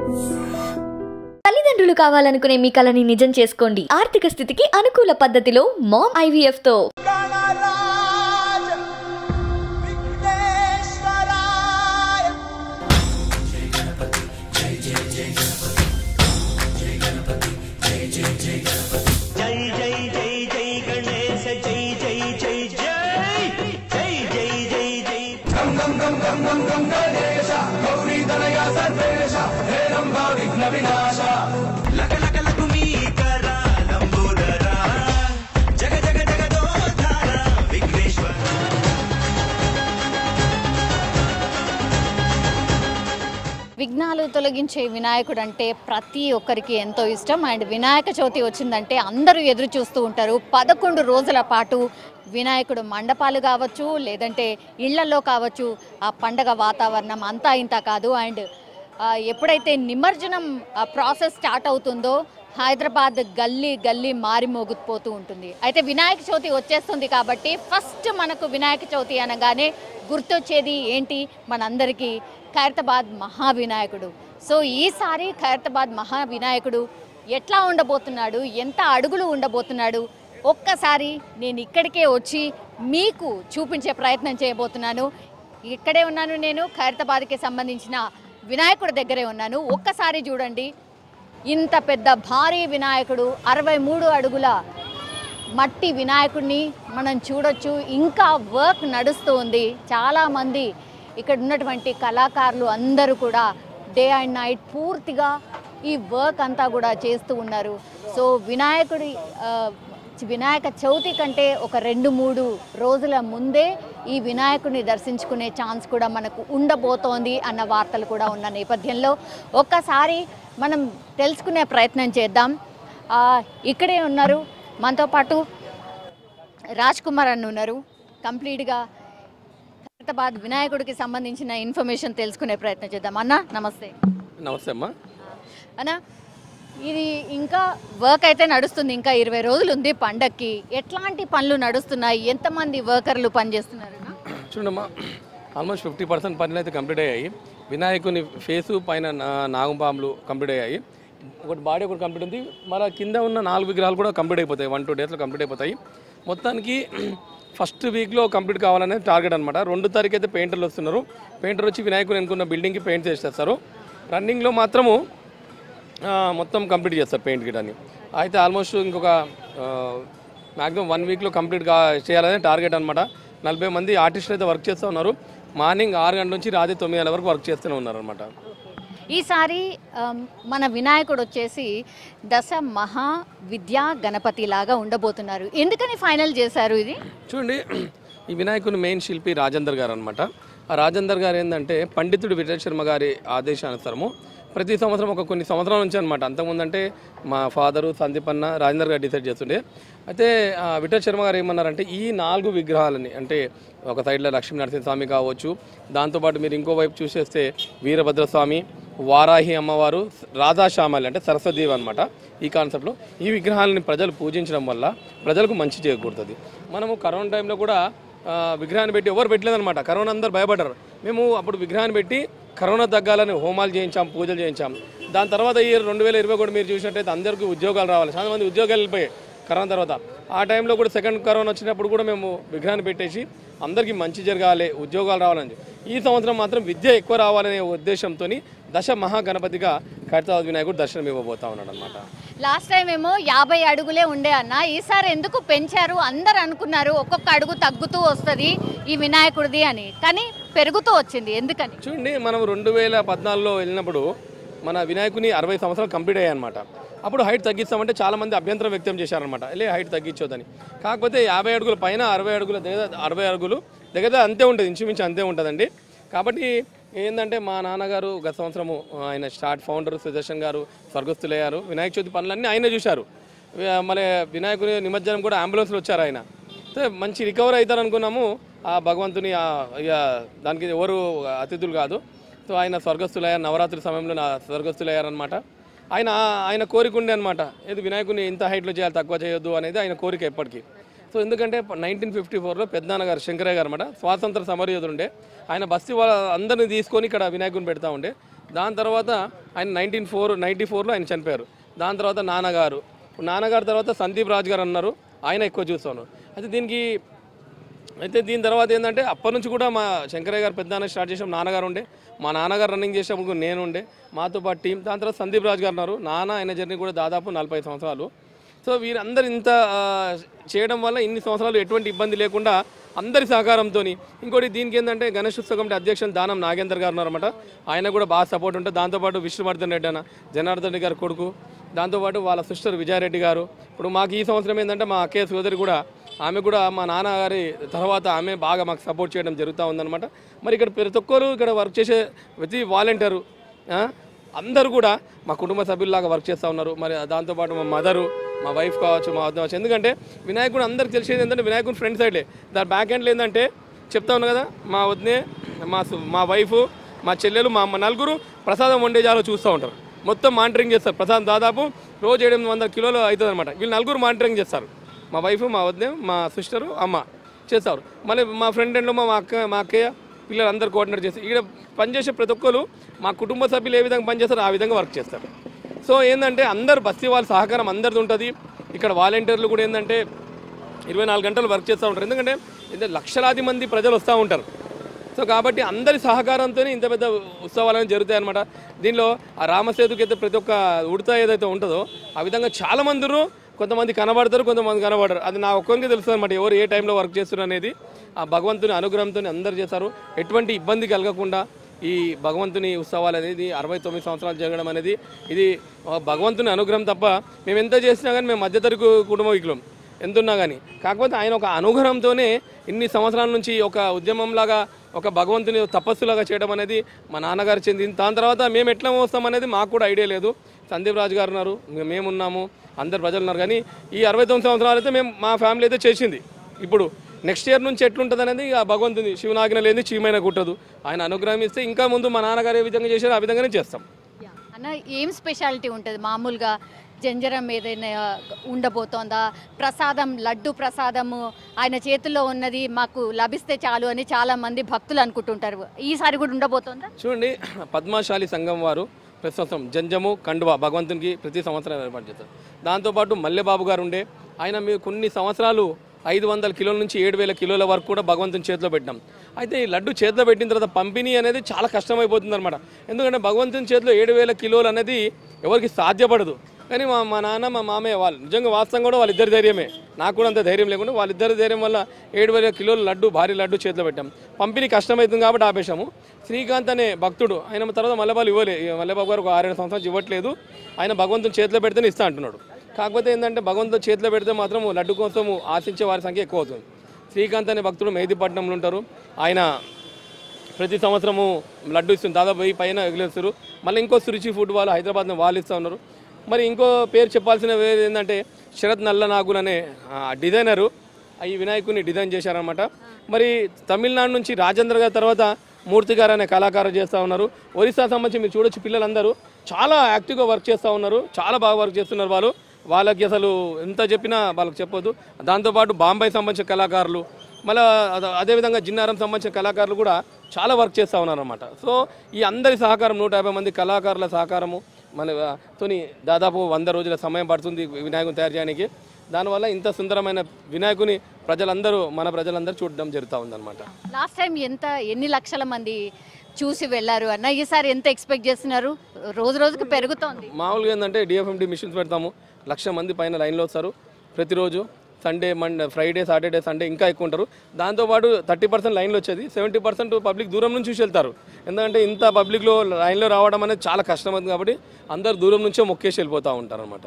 తల్లిదండ్రులు కావాలనుకునే మీ కలని నిజం చేసుకోండి. ఆర్థిక స్థితికి అనుకూల పద్ధతిలో మామ్ IVF తో. విఘ్నాలు తొలగించే వినాయకుడు అంటే ప్రతి ఒక్కరికి ఎంతో ఇష్టం. అండ్ వినాయక చవితి వచ్చిందంటే అందరూ ఎదురు చూస్తూ ఉంటారు. 11 రోజుల పాటు వినాయకుడు మండపాలు కావచ్చు, లేదంటే ఇళ్లలో కావచ్చు, ఆ పండగ వాతావరణం అంతా ఇంత కాదు. అండ్ ఎప్పుడైతే నిమజ్జనం ప్రాసెస్ స్టార్ట్ అవుతుందో హైదరాబాద్ గల్లీ గల్లీ మారిమోగిపోతూ ఉంటుంది. అయితే వినాయక చవితి వచ్చేస్తుంది కాబట్టి ఫస్ట్ మనకు వినాయక చవితి అనగానే గుర్తొచ్చేది ఏంటి మనందరికీ? ఖైరతాబాద్ మహావినాయకుడు. సో ఈసారి ఖైరతాబాద్ మహావినాయకుడు ఎట్లా ఉండబోతున్నాడు, ఎంత అడుగులు ఉండబోతున్నాడు, ఒక్కసారి నేను ఇక్కడికే వచ్చి మీకు చూపించే ప్రయత్నం చేయబోతున్నాను. ఇక్కడే ఉన్నాను, నేను ఖైరతాబాద్కి సంబంధించిన వినాయకుడి దగ్గరే ఉన్నాను. ఒక్కసారి చూడండి, ఇంత పెద్ద భారీ వినాయకుడు, 63 అడుగుల మట్టి వినాయకుడిని మనం చూడొచ్చు. ఇంకా వర్క్ నడుస్తూ ఉంది. చాలామంది ఇక్కడ ఉన్నటువంటి కళాకారులు అందరూ కూడా డే అండ్ నైట్ పూర్తిగా ఈ వర్క్ అంతా కూడా చేస్తూ ఉన్నారు. సో వినాయక చవితి కంటే ఒక 2-3 రోజుల ముందే ఈ వినాయకుడిని దర్శించుకునే ఛాన్స్ కూడా మనకు ఉండబోతోంది అన్న వార్తలు కూడా ఉన్న నేపథ్యంలో ఒక్కసారి మనం తెలుసుకునే ప్రయత్నం చేద్దాం. ఇక్కడే ఉన్నారు మనతో పాటు రాజ్ కుమార్ అన్న ఉన్నారు. కంప్లీట్గా ఖైరతాబాద్ వినాయకుడికి సంబంధించిన ఇన్ఫర్మేషన్ తెలుసుకునే ప్రయత్నం చేద్దాం. అన్న నమస్తే. నమస్తే అమ్మా. అన్న, ఇది ఇంకా వర్క్ అయితే నడుస్తుంది, ఇంకా 20 రోజులు ఉంది పండక్కి. ఎట్లాంటి పనులు నడుస్తున్నాయి, ఎంతమంది వర్కర్లు పనిచేస్తున్నారు? చూడమ్మా, ఆల్మోస్ట్ 50% పనులు అయితే కంప్లీట్ అయ్యాయి. వినాయకుని ఫేసు పైన నాగంపాములు కంప్లీట్ అయ్యాయి. ఒకటి బాడీ ఒకటి కంప్లీట్ ఉంది. మన కింద ఉన్న 4 విగ్రహాలు కూడా కంప్లీట్ అయిపోతాయి. 1-2 డేస్లో కంప్లీట్ అయిపోతాయి. మొత్తానికి ఫస్ట్ వీక్లో కంప్లీట్ కావాలనేది టార్గెట్ అనమాట. 2 తారీఖు అయితే పెయింటర్లు వస్తున్నారు. పెయింటర్ వచ్చి వినాయకుని అనుకున్న బిల్డింగ్కి పెయింట్ చేసేస్తారు. రన్నింగ్లో మాత్రము మొత్తం కంప్లీట్ చేస్తారు పెయింట్ గిటాన్ని. అయితే ఆల్మోస్ట్ ఇంకొక మ్యాక్సిమం 1 వీక్లో కంప్లీట్ చేయాలనే టార్గెట్ అనమాట. 40 మంది ఆర్టిస్టులు అయితే వర్క్ చేస్తూ ఉన్నారు. మార్నింగ్ 6 గంటల నుంచి రాత్రి 9 గంటల వరకు వర్క్ చేస్తూనే ఉన్నారు అనమాట. ఈసారి మన వినాయకుడు వచ్చేసి దశ మహా విద్యా గణపతి లాగా ఉండబోతున్నారు. ఎందుకని ఫైనల్ చేశారు ఇది? చూడండి, ఈ వినాయకుని మెయిన్ శిల్పి రాజేందర్ గారు అనమాట. ఆ రాజేందర్ గారు ఏంటంటే పండితుడు విఠల్ శర్మ గారి ఆదేశానుసారము ప్రతి సంవత్సరం కొన్ని సంవత్సరాల నుంచి అనమాట. అంతకుముందు అంటే మా ఫాదరు సందీప్ అన్న రాజేందర్ గారు డిసైడ్ చేస్తుండే. అయితే విఠల్ శర్మ గారు ఏమన్నారంటే ఈ 4 విగ్రహాలని, అంటే ఒక సైడ్లో లక్ష్మీ నరసింహస్వామి కావచ్చు, దాంతోపాటు మీరు ఇంకో వైపు చూసేస్తే వీరభద్రస్వామి, వారాహి అమ్మవారు, రాధాశ్యామలి అంటే సరస్వతీదేవి అనమాట. ఈ కాన్సెప్ట్లో ఈ విగ్రహాలని ప్రజలు పూజించడం వల్ల ప్రజలకు మంచి చేకూరుతుంది. మనము కరోనా టైంలో కూడా విగ్రహాన్ని పెట్టి ఎవరు పెట్టలేదన్నమాట. కరోనా అందరూ భయపడ్డారు. మేము అప్పుడు విగ్రహాన్ని పెట్టి కరోనా తగ్గాలని హోమాలు చేయించాం, పూజలు చేయించాం. దాని తర్వాత ఈ 2020 కూడా మీరు చూసినట్టయితే అందరికీ ఉద్యోగాలు రావాలి. చాలా మంది ఉద్యోగాలు వెళ్ళిపోయాయి కరోనా తర్వాత. ఆ టైంలో కూడా సెకండ్ కరోనా వచ్చినప్పుడు కూడా మేము విగ్రహాన్ని పెట్టేసి అందరికీ మంచి జరగాలి, ఉద్యోగాలు రావాలని. ఈ సంవత్సరం మాత్రం విద్య ఎక్కువ రావాలనే ఉద్దేశంతో దశ మహాగణపతిగా ఖైరతాబాద్ వినాయకుడు దర్శనం ఇవ్వబోతా ఉన్నాడు అనమాట. లాస్ట్ టైం ఏమో 50 అడుగులే ఉండే అన్న, ఈసారి ఎందుకు పెంచారు? అందరు అనుకున్నారు ఒక్కొక్క అడుగు తగ్గుతూ వస్తుంది ఈ వినాయకుడిది అని, కానీ పెరుగుతూ వచ్చింది. ఎందుకని? చూడండి, మనం 2014లో వెళ్ళినప్పుడు మన వినాయకుని 60 సంవత్సరాలు కంప్లీట్ అయ్యాయి అనమాట. అప్పుడు హైట్ తగ్గిస్తామంటే చాలామంది అభ్యంతరం వ్యక్తం చేశారనమాట, హైట్ తగ్గించొద్దని. కాకపోతే 50 అడుగుల పైన 60 అడుగుల దగ్గర 60 అడుగులు దగ్గర అంతే ఉంటుంది, ఇంచుమించు అంతే ఉంటుందండి. కాబట్టి ఏంటంటే మా నాన్నగారు గత సంవత్సరము ఆయన ఫౌండర్ సుదర్శన్ గారు స్వర్గస్థులయ్యారు. వినాయక చవితి పనులన్నీ ఆయన చూశారు. మళ్ళీ వినాయకుని నిమజ్జనం కూడా అంబులెన్స్లో వచ్చారు ఆయన. మంచి రికవర్ అవుతారు అనుకున్నాము. ఆ భగవంతుని ఇక దానికి ఎవరు అతిథులు కాదు. సో ఆయన స్వర్గస్థులయ్యారు, నవరాత్రి సమయంలో స్వర్గస్థులయ్యారనమాట. ఆయన కోరిక ఉండే అనమాట, ఏది వినాయకుని ఇంత హైట్లో చేయాలి, తక్కువ చేయొద్దు అనేది ఆయన కోరిక ఎప్పటికీ. సో ఎందుకంటే 1954లో పెద్దనాన్నగారు శంకరయ్య గారు అనమాట స్వాతంత్ర సమరయోధుడు ఉండే. ఆయన బస్తీ వాళ్ళ అందరినీ తీసుకొని ఇక్కడ వినాయకుని పెడతా ఉండే. దాని తర్వాత ఆయన 1994లో ఆయన చనిపోయారు. దాని తర్వాత నాన్నగారు తర్వాత సందీప్ రాజ్ గారు అన్నారు, ఆయన ఎక్కువ చూస్తాను. అయితే దీని తర్వాత ఏంటంటే అప్పటి నుంచి కూడా మా శంకరయ్య గారు పెద్ద స్టార్ట్ చేసాం. నాన్నగారు ఉండే, మా నాన్నగారు రన్నింగ్ చేసేప్పుడు నేను ఉండే, మాతో పాటు టీం. దాని తర్వాత సందీప్ రాజ్ గారు ఉన్నారు. ఆయన జర్నీ కూడా దాదాపు 40 సంవత్సరాలు. సో వీరందరూ ఇంత చేయడం వల్ల ఇన్ని సంవత్సరాలు ఎటువంటి ఇబ్బంది లేకుండా అందరి సహకారంతో. ఇంకోటి దీనికి ఏంటంటే గణేష్ ఉత్సవ కమిటీ అధ్యక్షులు దానం నాగేందర్ గారు ఉన్నారన్నమాట. ఆయన కూడా బాగా సపోర్ట్ ఉంటుంది. దాంతోపాటు విష్ణువర్ధన్ రెడ్డి అన్న, జనార్దన్ రెడ్డి గారి కొడుకు, దాంతోపాటు వాళ్ళ సిస్టర్ విజయారెడ్డి గారు. ఇప్పుడు మాకు ఈ సంవత్సరం ఏంటంటే మా అక్కయ్య సోదరి కూడా, ఆమె కూడా మా నాన్నగారి తర్వాత ఆమె బాగా మాకు సపోర్ట్ చేయడం జరుగుతూ ఉందన్నమాట. మరి ఇక్కడ ప్రతి ఒక్కరు ఇక్కడ వర్క్ చేసే ప్రతి వాలంటీరు అందరూ కూడా మా కుటుంబ సభ్యుల్లాగా వర్క్ చేస్తూ ఉన్నారు. మరి దాంతోపాటు మా మదరు, మా వైఫ్ కావచ్చు, మా వద్ద కావచ్చు. ఎందుకంటే వినాయకుడు అందరికి తెలిసేది ఏంటంటే వినాయకుడు ఫ్రంట్ సైడ్లే, దాని బ్యాక్ హ్యాండ్లో ఏంటంటే చెప్తా ఉన్నా కదా, మా వద్దే మా వైఫ్, మా చెల్లెలు, మా అమ్మ నలుగురు ప్రసాదం వండే జాలో చూస్తూ ఉంటారు. మొత్తం మానిటరింగ్ చేస్తారు. ప్రసాదం దాదాపు రోజు 700 కిలోలు అవుతుంది అనమాట. వీళ్ళు నలుగురు మానిటరింగ్ చేస్తారు. మా వైఫ్, మా వద్దే, మా సిస్టరు, అమ్మ చేస్తారు. మళ్ళీ మా ఫ్రెండ్ ఎండ్లో మా అక్కయ్య పిల్లలందరూ కోఆర్డినేట్ చేస్తారు. ఇక్కడ పనిచేసే ప్రతి ఒక్కరు మా కుటుంబ సభ్యులు ఏ విధంగా పనిచేస్తారో ఆ విధంగా వర్క్ చేస్తారు. సో ఏంటంటే అందరు బస్తీ వాళ్ళ సహకారం అందరిది ఉంటుంది. ఇక్కడ వాలంటీర్లు కూడా ఏంటంటే 24 గంటలు వర్క్ చేస్తూ ఉంటారు. ఎందుకంటే లక్షలాది మంది ప్రజలు వస్తూ ఉంటారు. సో కాబట్టి అందరి సహకారంతో ఇంత పెద్ద ఉత్సవాలు జరుగుతాయి అనమాట. దీనిలో ఆ రామసేతుకి అయితే ప్రతి ఒక్క ఉడత ఏదైతే ఉంటుందో ఆ విధంగా చాలామంది కొంతమంది కనబడతారు, కొంతమంది కనబడరు. అది నా ఒక్కరికి తెలుస్తుంది అనమాట, ఎవరు ఏ టైంలో వర్క్ చేస్తున్నారు అనేది. ఆ భగవంతుని అనుగ్రహంతో అందరు చేస్తారు. ఎటువంటి ఇబ్బంది కలగకుండా ఈ భగవంతుని ఉత్సవాలు అనేది 69 సంవత్సరాలు జరగడం అనేది ఇది భగవంతుని అనుగ్రహం తప్ప. మేము ఎంత చేసినా కానీ మేము మధ్యతరగతి కుటుంబీకులం ఎంతున్నా కానీ. కాకపోతే ఆయన ఒక అనుగ్రహంతోనే ఇన్ని సంవత్సరాల నుంచి ఒక ఉద్యమంలాగా, ఒక భగవంతుని తపస్సులాగా చేయడం అనేది మా నాన్నగారు చెందింది. దాని తర్వాత మేము ఎట్లా వస్తామనేది మాకు కూడా ఐడియా లేదు. సందీప్ రాజు గారు ఉన్నారు, మేమున్నాము, అందరు ప్రజలు ఉన్నారు. కానీ ఈ 69 సంవత్సరాలు అయితే మా ఫ్యామిలీ అయితే చేసింది. ఇప్పుడు నెక్స్ట్ ఇయర్ నుంచి ఎట్లుంటుంది అనేది ఆ భగవంతుని శివనాజ్ఞ లేని చీమైనా కుట్టదు. ఆయన అనుగ్రహం ఇస్తే ఇంకా ముందు మా నాన్నగారు ఏ విధంగా చేశారో ఆ విధంగానే చేస్తాం. అన్న, ఏం స్పెషాలిటీ ఉంటుంది? మామూలుగా జంజరం ఏదైనా ఉండబోతోందా? ప్రసాదం, లడ్డు ప్రసాదము ఆయన చేతుల్లో ఉన్నది మాకు లభిస్తే చాలు అని చాలామంది భక్తులు అనుకుంటుంటారు. ఈసారి కూడా ఉండబోతోందా? చూడండి, పద్మశాలి సంఘం వారు ప్రతి సంవత్సరం జంజము కండువా భగవంతునికి ప్రతి సంవత్సరం ఏర్పాటు చేస్తారు. దాంతోపాటు మల్లెబాబు గారు ఉండే, ఆయన మీరు కొన్ని సంవత్సరాలు 500 కిలోల నుంచి 7000 కిలోల వరకు కూడా భగవంతుని చేతిలో పెట్టినాం. అయితే ఈ లడ్డు చేతిలో పెట్టిన తర్వాత పంపిణీ అనేది చాలా కష్టమైపోతుంది అనమాట. ఎందుకంటే భగవంతుని చేతిలో 7000 కిలోలు అనేది ఎవరికి సాధ్యపడదు. కానీ మా నాన్న, మా మామయ్య వాళ్ళు నిజంగా వాస్తవం కూడా వాళ్ళిద్దరి ధైర్యమే. నాకు కూడా అంత ధైర్యం లేకుండా వాళ్ళిద్దరి ధైర్యం వల్ల 7000 కిలోల లడ్డు, భారీ లడ్డు చేతిలో పెట్టాం. పంపిణీ కష్టమవుతుంది కాబట్టి ఆపేశాము. శ్రీకాంత్ అనే భక్తుడు, ఆయన తర్వాత మల్లెబాబు గారు ఒక 6-7 సంవత్సరాలు ఇవ్వట్లేదు. ఆయన భగవంతుని చేతిలో పెడితేనే ఇస్తా అంటున్నాడు. కాకపోతే ఏంటంటే భగవంతుడు చేతిలో పెడితే మాత్రం లడ్డు కోసం ఆశించే వారి సంఖ్య ఎక్కువ అవుతుంది. శ్రీకాంత్ అనే భక్తుడు మెహదీపట్నంలో ఉంటారు. ఆయన ప్రతి సంవత్సరము లడ్డు ఇస్తుంది, దాదాపు 1000 పైన ఎగులేస్తారు. మళ్ళీ ఇంకో సురుచి ఫుడ్ వాళ్ళు హైదరాబాద్లో వాళ్ళు ఇస్తూ ఉన్నారు. మరి ఇంకో పేరు చెప్పాల్సిన వేరు ఏంటంటే శరత్ నల్లనాగులు అనే డిజైనరు ఈ వినాయకుని డిజైన్ చేశారనమాట. మరి తమిళనాడు నుంచి రాజేంద్ర గారి తర్వాత మూర్తి గారు అనే కళాకారులు చేస్తూ ఉన్నారు. ఒరిస్సా సంబంధించి మీరు చూడొచ్చు, పిల్లలందరూ చాలా యాక్టివ్గా వర్క్ చేస్తూ ఉన్నారు, చాలా బాగా వర్క్ చేస్తున్నారు. వాళ్ళకి అసలు ఎంత చెప్పినా వాళ్ళకి చెప్పొద్దు. దాంతోపాటు బాంబే సంబంధించిన కళాకారులు, మళ్ళీ అదేవిధంగా జిన్నారం సంబంధించిన కళాకారులు కూడా చాలా వర్క్ చేస్తూ ఉన్నారు అనమాట. సో ఈ అందరి సహకారం, 150 మంది కళాకారుల సహకారము మన తోని దాదాపు 100 రోజుల సమయం పడుతుంది వినాయకుని తయారు చేయడానికి. దానివల్ల ఇంత సుందరమైన వినాయకుని మన ప్రజలందరూ చూడడం జరుగుతూ ఉందన్నమాట. లాస్ట్ టైం ఎన్ని లక్షల మంది చూసి వెళ్ళారు అన్న? ఈసారి ఎంత ఎక్స్పెక్ట్ చేస్తున్నారు? రోజు రోజుకి పెరుగుతోంది. మామూలుగా ఏంటంటే డిఎఫ్ఎండి మిషన్స్ పెడతాము, 1,00,000 మంది పైన లైన్లో వస్తారు ప్రతిరోజు. సండే, ఫ్రైడే, సాటర్డే, సండే ఇంకా ఎక్కువ ఉంటారు. దాంతోపాటు 30% లైన్లో వచ్చేది, 70% పబ్లిక్ దూరం నుంచి చూసి వెళ్తారు. ఎందుకంటే ఇంత పబ్లిక్లో లైన్లో రావడం అనేది చాలా కష్టమైంది కాబట్టి అందరు దూరం నుంచే మొక్కేసి వెళ్ళిపోతూ ఉంటారు అనమాట.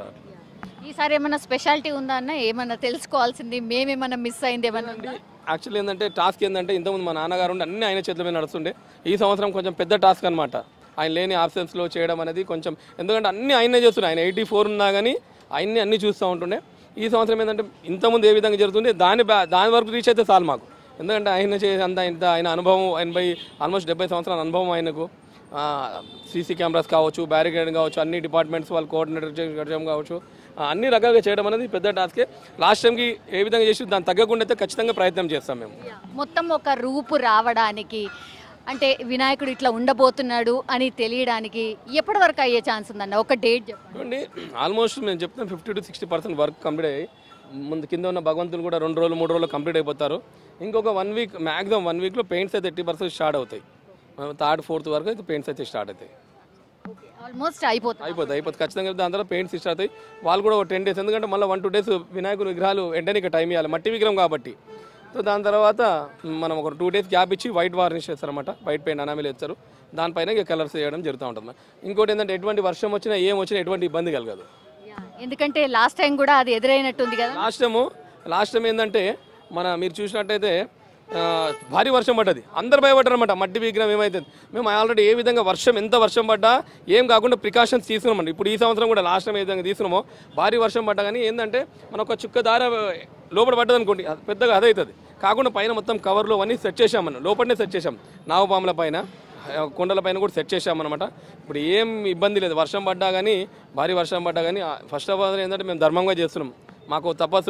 ఈసారి ఏమన్నా స్పెషాలిటీ ఉందా అన్న? ఏమన్నా తెలుసుకోవాల్సింది, మేమేమన్నా మిస్ అయింది ఏమన్నా? యాక్చువల్లీ ఏంటంటే టాస్క్ ఏంటంటే ఇంతకుముందు మా నాన్నగారు ఉండి అన్ని ఆయన చేతుల మీద నడుస్తుండే. ఈ సంవత్సరం కొంచెం పెద్ద టాస్క్ అనమాట. ఆయన లేని ఆబ్సెన్స్లో చేయడం అనేది కొంచెం, ఎందుకంటే అన్నీ ఆయనే చేస్తుండే. ఆయన 84 ఉన్నా కానీ అన్నీ చూస్తూ ఉంటుండే. ఈ సంవత్సరం ఏంటంటే ఇంతకుముందు ఏ విధంగా జరుగుతుండే దాని వరకు రీచ్ అయితే చాలు మాకు. ఎందుకంటే ఆయన ఆయన అనుభవం, ఆల్మోస్ట్ 70 సంవత్సరాల అనుభవం ఆయనకు. సీసీ కెమెరాస్ కావచ్చు, బ్యారికేడింగ్ కావచ్చు, అన్ని డిపార్ట్మెంట్స్ వాళ్ళు కోఆర్డినేటర్ చేయడం కావచ్చు, అన్ని రకాలుగా చేయడం అనేది పెద్ద టాస్కే. లాస్ట్ టైంకి ఏ విధంగా చేసి దాన్ని తగ్గకుండా అయితే ఖచ్చితంగా ప్రయత్నం చేస్తాం మేము. మొత్తం ఒక రూపు రావడానికి అంటే వినాయకుడు ఇట్లా ఉండబోతున్నాడు అని తెలియడానికి ఎప్పటి వరకు అయ్యే ఛాన్స్ ఉందన్న ఒక డేట్ చెప్పండి. ఆల్మోస్ట్ నేను చెప్తాను 50 to 60% వర్క్ కంప్లీట్ అయ్యి ముందు కింద ఉన్న భగవంతులు కూడా 2 రోజులు 3 రోజులు కంప్లీట్ అయిపోతారు. ఇంకొక 1 వీక్ మ్యాక్సిమం 1 వీక్లో పెయింట్స్ అయితే 80% స్టార్ట్ అవుతాయి. 3rd 4th వరకు అయితే పెయింట్స్ అయితే స్టార్ట్ అవుతాయి. ఆల్మోస్ట్ అయిపోతుంది ఖచ్చితంగా. దాని తర్వాత పెయింట్స్ స్టార్ట్ అవుతాయి. వాళ్ళు కూడా ఒక 10 days, ఎందుకంటే మళ్ళీ 1-2 days వినాయకుని విగ్రహాలు ఎండనికి టైం ఇవ్వాలి, మట్టి విగ్రహం కాబట్టి. సో దాని తర్వాత మనం ఒక 2 days గ్యాప్ ఇచ్చి వైట్ వార్నిష్ చేస్తారన్నమాట. వైట్ పెయింట్ అనామీలు వేస్తారు, దానిపైన ఇక కలర్స్ వేయడం జరుగుతూ ఉంటుంది. ఇంకోటి ఏంటంటే ఎటువంటి వర్షం వచ్చినా ఏం వచ్చినా ఎటువంటి ఇబ్బంది కలగదు. ఎందుకంటే లాస్ట్ టైం కూడా అది ఎదురైనట్టుంది కదా. లాస్ట్ టైం ఏంటంటే మీరు చూసినట్టయితే భారీ వర్షం పడ్డది, అందరు భయపడ్డారు అనమాట. మట్టి విగ్రహం ఏమవుతుంది, మేము ఆల్రెడీ ఏ విధంగా ఎంత వర్షం పడ్డా ఏం కాకుండా ప్రికాషన్స్ తీసుకున్నామండి. ఇప్పుడు ఈ సంవత్సరం కూడా లాస్ట్ టైం ఏ విధంగా తీసుకున్నామో భారీ వర్షం పడ్డా కానీ ఏంటంటే మన ఒక చుక్క దార లోపల పడ్డది అనుకోండి, పెద్దగా అదవుతుంది. కాకుండా పైన మొత్తం కవర్లో అన్నీ సెట్ చేసాం, మనం లోపలనే సెట్ చేసాం. నాగుపాముల పైన కొండల పైన కూడా సెట్ చేసామన్నమాట. ఇప్పుడు ఏం ఇబ్బంది లేదు, వర్షం పడ్డా కానీ భారీ వర్షం పడ్డా కానీ. ఫస్ట్ ఆఫ్ ఆల్ ఏంటంటే మేము ధర్మంగా చేస్తున్నాం. మాకు తపస్సు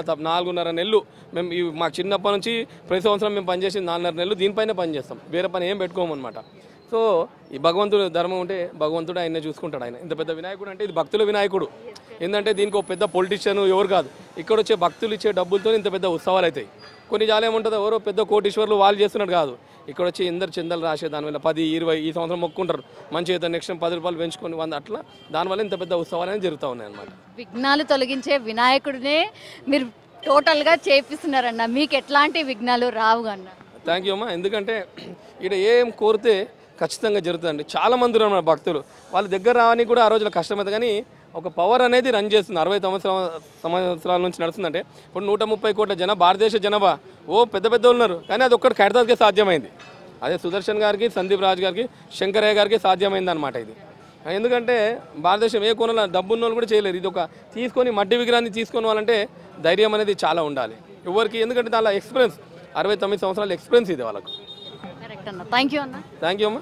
4.5 నెలలు మేము మాకు చిన్నప్పటి నుంచి ప్రతి సంవత్సరం మేము పనిచేసి 4.5 నెలలు దీనిపైన పనిచేస్తాం, వేరే పని ఏం పెట్టుకోము అనమాట. సో ఈ భగవంతుడు ధర్మం ఉంటే భగవంతుడు ఆయన్ని చూసుకుంటాడు. ఆయన ఇంత పెద్ద వినాయకుడు అంటే ఇది భక్తుల వినాయకుడు. ఏంటంటే దీనికి ఒక పెద్ద పొలిటీషియన్ ఎవరు కాదు, ఇక్కడ వచ్చే భక్తులు ఇచ్చే డబ్బులతో ఇంత పెద్ద ఉత్సవాలు అవుతాయి. కొన్ని జాలేముంటుందో ఎవరో పెద్ద కోటీశ్వర్లు వాళ్ళు చేస్తున్నట్టు కాదు, ఇక్కడ వచ్చి ఎందరు చందాలు రాసే దానివల్ల 10, 20 ఈ సంవత్సరం మొక్కుంటారు మంచిగా అయితే నెక్స్ట్ 10 రూపాయలు పెంచుకొని 100 అట్లా దానివల్ల ఇంత పెద్ద ఉత్సవాలు అనేది జరుగుతూ ఉన్నాయి అనమాట. విఘ్నాలు తొలగించే వినాయకుడినే మీరు టోటల్గా చేపిస్తున్నారన్న, మీకు ఎట్లాంటి విఘ్నాలు రావు అన్న. థ్యాంక్ యూ అమ్మా. ఎందుకంటే ఇక్కడ ఏం కోరితే ఖచ్చితంగా జరుగుతుందండి. చాలామంది ఉన్నారు భక్తులు, వాళ్ళ దగ్గర రావని కూడా ఆ రోజున కష్టమైంది. కానీ ఒక పవర్ అనేది రన్ చేస్తుంది. 60 సంవత్సరాల నుంచి నడుస్తుందంటే ఇప్పుడు 130 కోట్ల భారతదేశ జనాభా పెద్ద ఉన్నారు. కానీ అది ఒక్కటి ఖైరతాబాద్కే సాధ్యమైంది. అదే సుదర్శన్ గారికి, సందీప్ రాజ్ గారికి, శంకరయ్య గారికి సాధ్యమైంది అనమాట ఇది. ఎందుకంటే భారతదేశం ఏ కోణంలో డబ్బున్న వాళ్ళు కూడా చేయలేరు. ఇది ఒక తీసుకొని మట్టి విగ్రహాన్ని తీసుకొని వాళ్ళంటే ధైర్యం అనేది చాలా ఉండాలి ఎవరికి. ఎందుకంటే దాని ఎక్స్పీరియన్స్ 69 సంవత్సరాల ఎక్స్పీరియన్స్ ఇది వాళ్ళకు. కరెక్ట్ అన్న. థ్యాంక్ యూ అన్న. థ్యాంక్ యూ అమ్మా.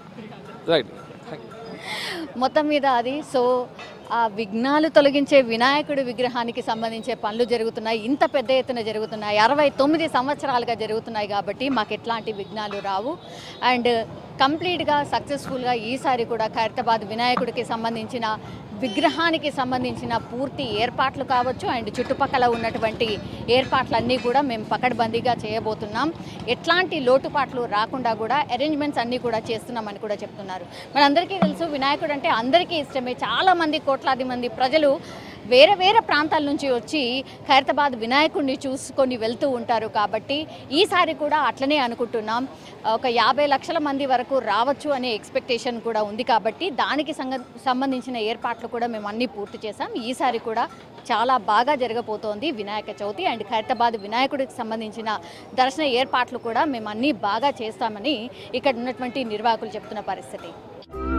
రైట్. మొత్తం మీద అది సో ఆ విఘ్నాలు తొలగించే వినాయకుడి విగ్రహానికి సంబంధించే పనులు జరుగుతున్నాయి, ఇంత పెద్ద ఎత్తున జరుగుతున్నాయి, 69 సంవత్సరాలుగా జరుగుతున్నాయి. కాబట్టి మాకు ఎట్లాంటి విఘ్నాలు రావు. అండ్ కంప్లీట్గా సక్సెస్ఫుల్గా ఈసారి కూడా ఖైరతాబాద్ వినాయకుడికి సంబంధించిన విగ్రహానికి సంబంధించిన పూర్తి ఏర్పాట్లు కావచ్చు అండ్ చుట్టుపక్కల ఉన్నటువంటి ఏర్పాట్లన్నీ కూడా మేము పకడ్బందీగా చేయబోతున్నాం. ఎట్లాంటి లోటుపాట్లు రాకుండా కూడా అరేంజ్మెంట్స్ అన్నీ కూడా చేస్తున్నామని కూడా చెప్తున్నారు. మనందరికీ తెలుసు వినాయకుడు అంటే అందరికీ ఇష్టమే. చాలామంది కోట్లాది మంది ప్రజలు వేరే ప్రాంతాల నుంచి వచ్చి ఖైరతాబాద్ వినాయకుడిని చూసుకొని వెళ్తూ ఉంటారు. కాబట్టి ఈసారి కూడా అట్లనే అనుకుంటున్నాం. ఒక 50 లక్షల మంది వరకు రావచ్చు అనే ఎక్స్పెక్టేషన్ కూడా ఉంది. కాబట్టి దానికి సంబంధించిన ఏర్పాట్లు కూడా మేము అన్నీ పూర్తి చేసాం. ఈసారి కూడా చాలా బాగా జరగబోతోంది వినాయక చవితి. అండ్ ఖైరతాబాద్ వినాయకుడికి సంబంధించిన దర్శన ఏర్పాట్లు కూడా మేము అన్నీ బాగా చేస్తామని ఇక్కడ ఉన్నటువంటి నిర్వాహకులు చెప్తున్న పరిస్థితి.